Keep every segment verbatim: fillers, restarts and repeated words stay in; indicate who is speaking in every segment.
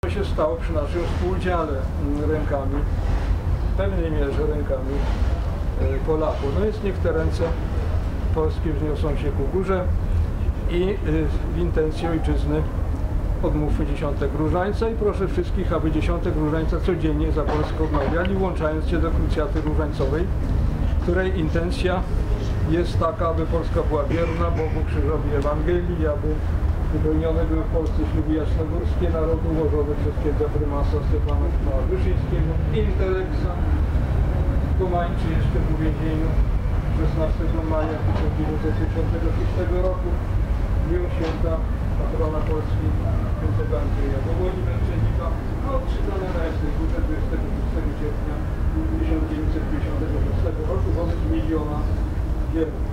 Speaker 1: to się stało przy naszym współudziale rękami, w pewnej mierze rękami Polaków. No jest niech te ręce polskie wzniosą się ku górze i w intencji ojczyzny odmówmy dziesiątek różańca i proszę wszystkich, aby dziesiątek różańca codziennie za Polskę odmawiali, włączając się do krucjaty różańcowej, której intencja jest taka, aby Polska była wierna Bogu, krzyżowi Ewangelii, aby wypełnione były w Polsce śluby jasnogórskie narodu ułożone przez księdza prymasa Stefana Wyszyńskiego, Interlexa, Tomańczy jeszcze w uwięzieniu szesnastego maja tysiąc dziewięćset sześćdziesiątego szóstego roku, dniu święta patrona Polski, świętego Andrzeja Powoli Męczennika, a odczytane na Jasnej Górze dwudziestego szóstego sierpnia tysiąc dziewięćset pięćdziesiątego szóstego roku wobec miliona wiernych.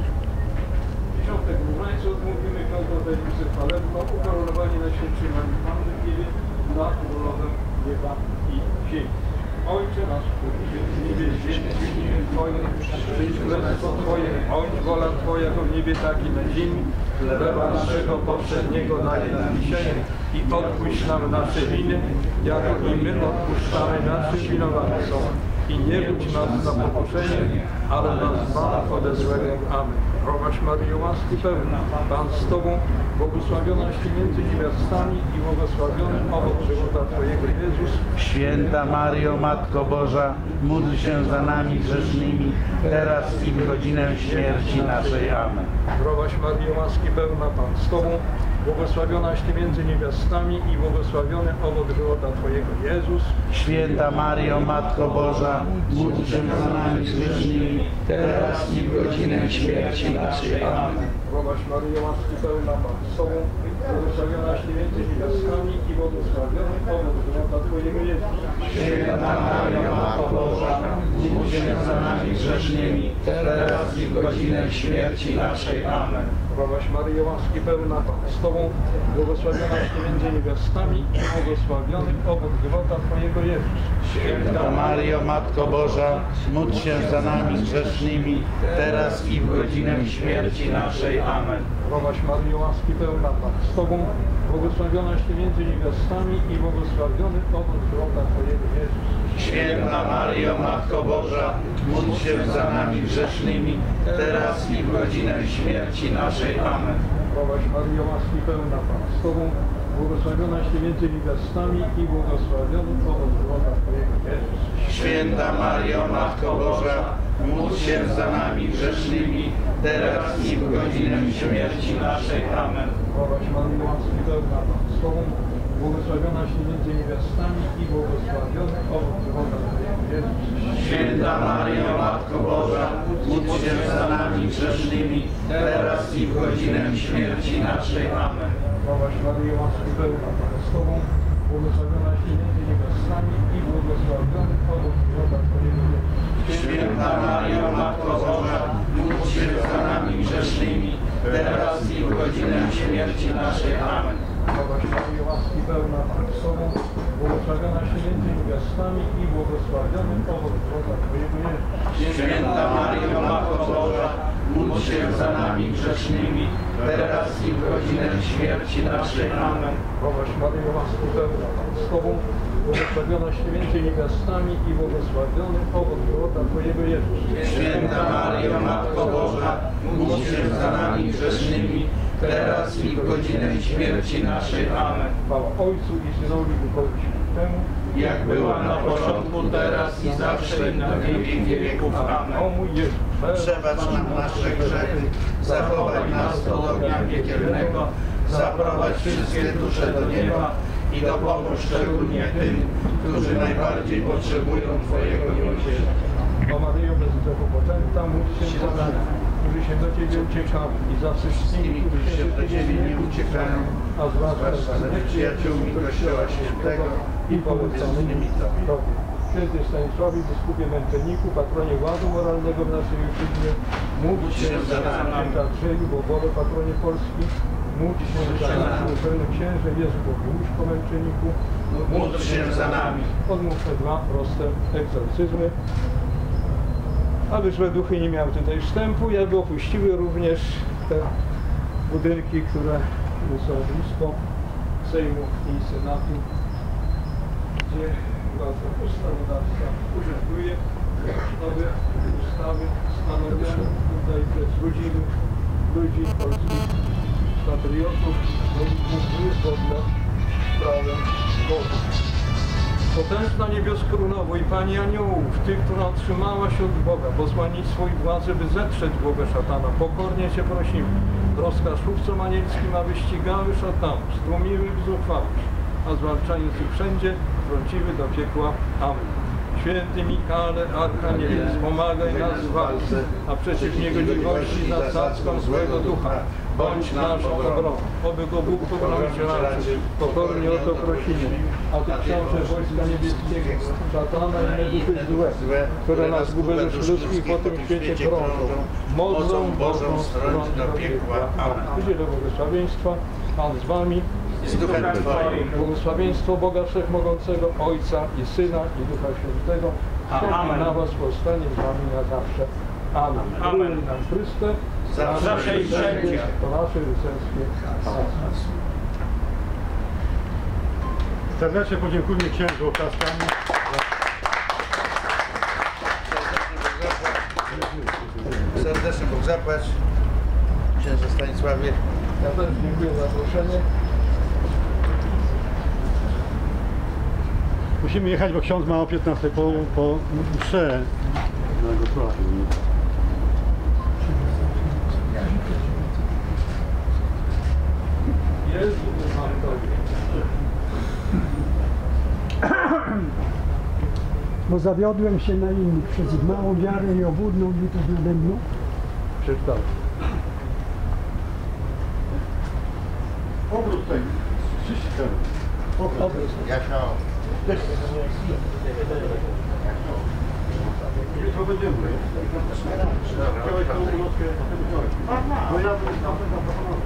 Speaker 1: Dziesiątek różańców odmówimy piątą tajemnicę chwalebną, ukoronowanie Najświętszej Marii Panny w niebie nad królowem nieba i ziemi. Ojcze nasz, który jest w niebie, święty imię Twoje, przyjdź królestwo Twoje, bądź wola Twoja, jako w niebie, tak i na ziemi. Chleba naszego poprzedniego daj nam dzisiaj i odpuść nam nasze winy, jako i my odpuszczamy naszym winowajcom. I nie budź nas na pokuszenie, ale nas zbaw ode złego. Amen. Zdrowaś Maryjo, łaski pełna, Pan z Tobą, błogosławionaś Ty między niewiastami i błogosławiony owoc żywota Twojego, Jezus.
Speaker 2: Święta Maryjo, Matko Boża, módl się za nami grzesznymi, teraz i w godzinę śmierci naszej. Amen.
Speaker 1: Zdrowaś Maryjo, łaski pełna, Pan z Tobą, błogosławionaś Ty między niewiastami i błogosławiony owoc żywota Twojego, Jezus.
Speaker 2: Święta Maryjo, Matko Boża, módl się za nami grzesznymi, teraz i w godzinę śmierci naszej. Amen.
Speaker 1: Zdrowaś Maryjo, łaski pełna, Pan z Tobą, błogosławionaś Ty między niewiastami i błogosławiony owoc żywota Twojego, Jezus.
Speaker 2: Święta Maryjo, Matko Boża, módl się za nami grzesznymi, teraz i w godzinę śmierci naszej. Amen.
Speaker 1: Zdrowaś Maryjo, łaski pełna, Pan z Tobą, błogosławionaś Ty między niewiastami i błogosławiony owoc żywota Twojego, Jezus.
Speaker 2: Święta Maryjo, Matko Boża, módl się za nami grzesznymi, teraz i w godzinę śmierci naszej. Amen.
Speaker 1: Zdrowaś Maryjo, łaski pełna, Pan z Tobą, błogosławionaś Ty między niewiastami i błogosławiony owoc żywota Twojego, Jezus.
Speaker 2: Święta Maryjo, Matko Boża, módl się za nami grzesznymi, teraz i w godzinę śmierci naszej. Amen.
Speaker 1: Zdrowaś Maryjo, łaski pełna, Pan z Tobą, błogosławionaś Ty między niewiastami i błogosławiony owoc żywota Twojego, Jezus.
Speaker 2: Święta Maryjo, Matko Boża, módl się za nami grzesznymi, teraz i w godzinę śmierci naszej. Amen.
Speaker 1: Zdrowaś Maryjo, łaski pełna, Pan z Tobą, błogosławionaś Ty między niewiastami i błogosławiony owoc żywota Twojego, Jezus.
Speaker 2: Święta Maryjo, Matko Boża, módl się za nami grzesznymi, teraz i w godzinę śmierci naszej. Amen.
Speaker 1: Zdrowaś Maryjo, łaski pełna, Pan z Tobą, błogosławionaś Ty między niewiastami i błogosławiony owoc żywota Twojego, Jezus.
Speaker 2: Święta Maryjo, Matko Boża, módl się za nami grzesznymi, teraz i w godzinę śmierci naszej. Amen.
Speaker 1: Zdrowaś Maryjo, łaski pełna, Pan z Tobą, błogosławionaś Ty między niewiastami i błogosławiony owoc żywota Twojego, Jezus.
Speaker 2: Święta Maryjo, Matko Boża, módl się za nami grzesznymi, teraz i w godzinę śmierci naszej. Amen.
Speaker 1: Zdrowaś Maryjo, łaski pełna, Pan z Tobą, błogosławionaś Ty między niewiastami i błogosławiony owoc żywota Twojego, Jezus.
Speaker 2: Święta Maryjo, Matko Boża, módl się za nami grzesznymi, teraz i w godzinę śmierci naszej. Amen.
Speaker 1: Chwała Ojcu i Synowi i Duchowi Świętemu,
Speaker 2: Jak była na początku, teraz i zawsze i na wieki wieków. Amen.
Speaker 1: o mój Jezu,
Speaker 2: Przebacz nam nasze grzechy, zachowaj nas od ognia piekielnego, zaprowadź wszystkie dusze do nieba i dopomóż szczególnie tym, którzy najbardziej potrzebują Twojego miłosierdzia.
Speaker 1: o Maryjo, bez grzechu poczęta, módl się za nami, którzy się do Ciebie uciekają i za wszystkimi,
Speaker 2: którzy się do Ciebie nie uciekają,
Speaker 1: a zwłaszcza
Speaker 2: zwłaszcza
Speaker 1: za
Speaker 2: za przyjaciółmi Kościoła Świętego
Speaker 1: i poleconymi Tobie. Święty Stanisławie, biskupie męczenniku, patronie ładu moralnego w naszej ojczyźnie, módl się za nami. Święty Andrzeju, Bobole, patronie Polski, módl się za nami. Uczelny księże Jezu Bogułóżko, męczenniku,
Speaker 2: Módl się za nami.
Speaker 1: Odmówmy dwa proste egzorcyzmy, aby złe duchy nie miały tutaj wstępu i aby opuściły również te budynki, które są blisko Sejmu i Senatu. gdzie władza ustawodawca urzęduje, nowe ustawy stanowione tutaj przez ludzi, ludzi polskich patriotów, mógłby zgodne z prawem Bożym. Potężna niebios królowo i Pani aniołów, Ty, która otrzymałaś od Boga posłannictwo i władzę, by zetrzeć głowę szatana, pokornie Cię prosimy. Rozkaz chówcom anielskim, aby ścigały szatanów, stłumiły w zuchwałość, a zwalczających wszędzie wtrąciły do piekła. Amen. Święty Michale, Archanielu, wspomagaj nas w walce, a przeciw niegodziwości zasadzką złego ducha. Bądź naszą obroną. Oby go Bóg pogromić raczy. Pokornie o to prosimy. A Ty, książę wojska niebieskiego, szatana i inne duchy złe, które nas zgubę dusz ludzkich po tym świecie krążą, mocą Bożą strąć do piekła. Amen. Udzielę błogosławieństwa. Pan z Wami.
Speaker 2: Z duchem Twoim.
Speaker 1: Błogosławieństwo Boga Wszechmogącego, Ojca i Syna i Ducha Świętego. Amen. Na Was powstanie z Wami na zawsze. Amen. Amen. Nam Chryste.
Speaker 2: Zawsze i wszędzie.
Speaker 1: To nasze rycerskie.
Speaker 3: Serdecznie podziękujmy księdzu oklaskami.
Speaker 2: Serdecznie Bóg zapłać. Księże Stanisławie.
Speaker 1: Ja też dziękuję za zaproszenie.
Speaker 3: Musimy jechać, bo ksiądz ma o piętnastej po, po mszę.
Speaker 1: Jezu, mam Tobie.
Speaker 4: Bo zawiodłem się na innych przez ich małą wiarę i obłudną litość nade mną.
Speaker 1: Przeczytam.
Speaker 3: Obrót tutaj. Obrót.
Speaker 2: Jasio.
Speaker 3: Jutro będziemy. Chciałeś tą ulotkę wziąć. No ja bym tam zaproponował.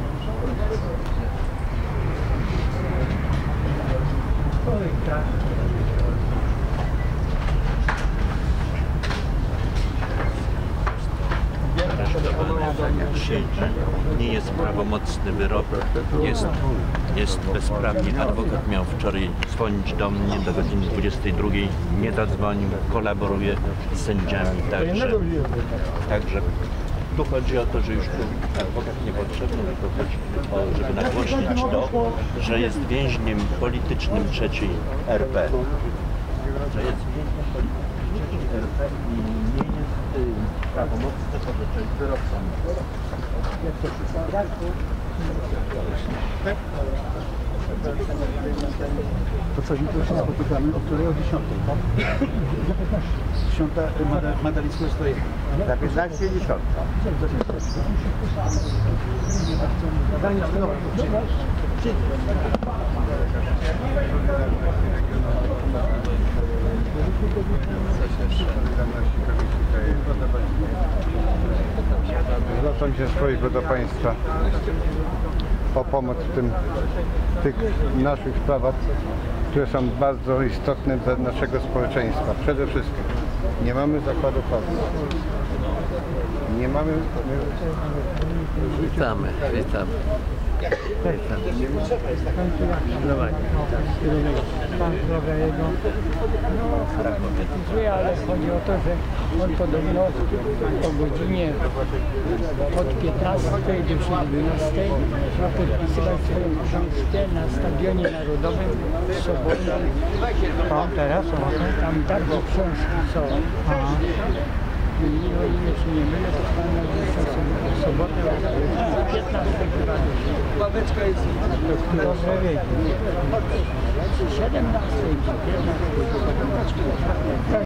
Speaker 5: Nie jest prawomocny wyrok, jest, jest bezprawny. Adwokat miał wczoraj dzwonić do mnie do godziny dwudziestej drugiej, nie zadzwonił, kolaboruje z sędziami, także, także tu chodzi o to, że już tu adwokat niepotrzebny, tylko chodzi o, żeby nagłośnić to, że jest więźniem politycznym trzeciej R P. Że jest więźniem politycznym trzeciej R P i nie jest y, prawomocny orzeczeń wyrok sądu.
Speaker 3: To co, jutro się spotykamy, o której o dziesiątej, tak? Dziesiąta Madalisko stoi.
Speaker 2: Za piętnaście dziesiątka.
Speaker 6: Zwracam się z prośbą do Państwa o pomoc w tym, tych naszych sprawach, które są bardzo istotne dla naszego społeczeństwa. Przede wszystkim nie mamy zakładu pracy. Nie mamy...
Speaker 5: Witamy, witamy.
Speaker 4: Pan zdrowia jego zły, ale chodzi o to, że on podobno o godzinie od piętnastej do siedemnastej ma podpisywać swoją książkę na Stadionie Narodowym w sobotę. Tam teraz? Tam bardzo książki są. Aha. I o ile się nie mylę, to pan nazywa w sobotę o piętnastej chyba. Babeczka jest. Proszę wiedzieć. siedemnastej czy piętnastej.